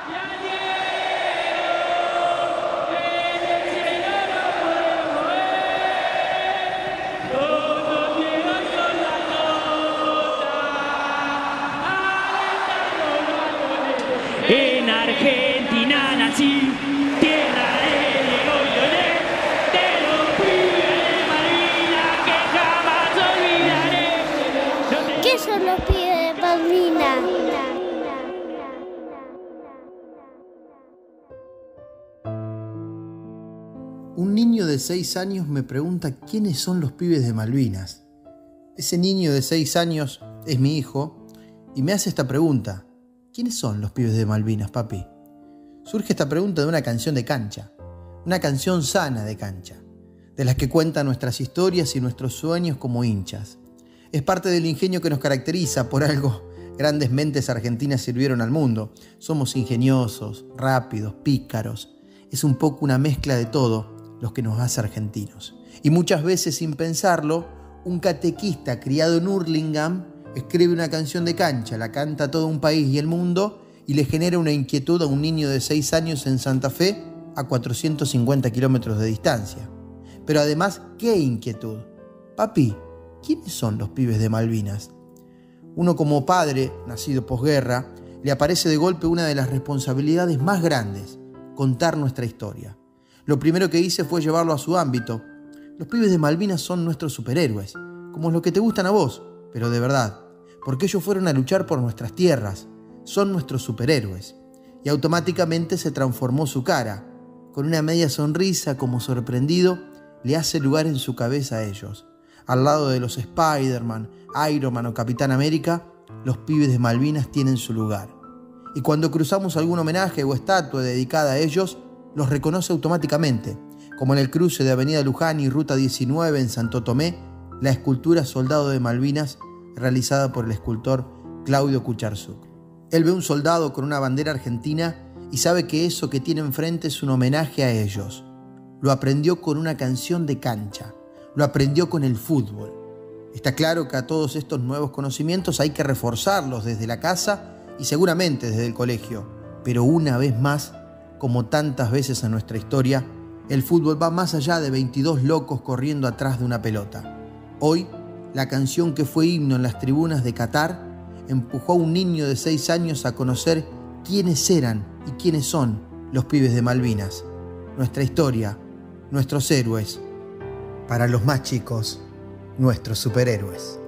En Argentina nací, tierra de Diego y Leonel, de los pibes de Malvinas que jamás olvidaré. ¿Qué son los pibes de Malvinas? Un niño de 6 años me pregunta quiénes son los pibes de Malvinas. Ese niño de 6 años es mi hijo y me hace esta pregunta. ¿Quiénes son los pibes de Malvinas, papi? Surge esta pregunta de una canción de cancha, una canción sana de cancha, de las que cuentan nuestras historias y nuestros sueños como hinchas. Es parte del ingenio que nos caracteriza, por algo grandes mentes argentinas sirvieron al mundo. Somos ingeniosos, rápidos, pícaros. Es un poco una mezcla de todo lo que nos hace argentinos. Y muchas veces sin pensarlo, un catequista criado en Hurlingham escribe una canción de cancha, la canta todo un país y el mundo y le genera una inquietud a un niño de 6 años en Santa Fe a 450 kilómetros de distancia. Pero además, ¿qué inquietud? Papi, ¿quiénes son los pibes de Malvinas? Uno como padre, nacido posguerra, le aparece de golpe una de las responsabilidades más grandes, contar nuestra historia. Lo primero que hice fue llevarlo a su ámbito. Los pibes de Malvinas son nuestros superhéroes, como los que te gustan a vos, pero de verdad, porque ellos fueron a luchar por nuestras tierras, son nuestros superhéroes. Y automáticamente se transformó su cara. Con una media sonrisa, como sorprendido, le hace lugar en su cabeza a ellos. Al lado de los Spider-Man, Iron Man o Capitán América, los pibes de Malvinas tienen su lugar. Y cuando cruzamos algún homenaje o estatua dedicada a ellos, los reconoce automáticamente, como en el cruce de Avenida Luján y Ruta 19 en Santo Tomé, la escultura Soldado de Malvinas, realizada por el escultor Claudio Kucharzuk. Él ve un soldado con una bandera argentina y sabe que eso que tiene enfrente es un homenaje a ellos. Lo aprendió con una canción de cancha, lo aprendió con el fútbol. Está claro que a todos estos nuevos conocimientos hay que reforzarlos desde la casa y seguramente desde el colegio. Pero una vez más, como tantas veces en nuestra historia, el fútbol va más allá de 22 locos corriendo atrás de una pelota. Hoy, la canción que fue himno en las tribunas de Qatar empujó a un niño de 6 años a conocer quiénes eran y quiénes son los pibes de Malvinas. Nuestra historia, nuestros héroes. Para los más chicos, nuestros superhéroes.